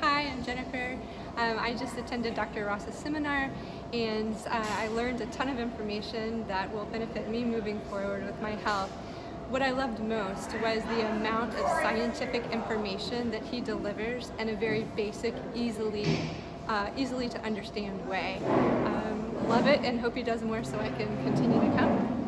Hi, I'm Jennifer. I just attended Dr. Ross's seminar and I learned a ton of information that will benefit me moving forward with my health. What I loved most was the amount of scientific information that he delivers in a very basic, easily to understand way. Love it and hope he does more so I can continue to come.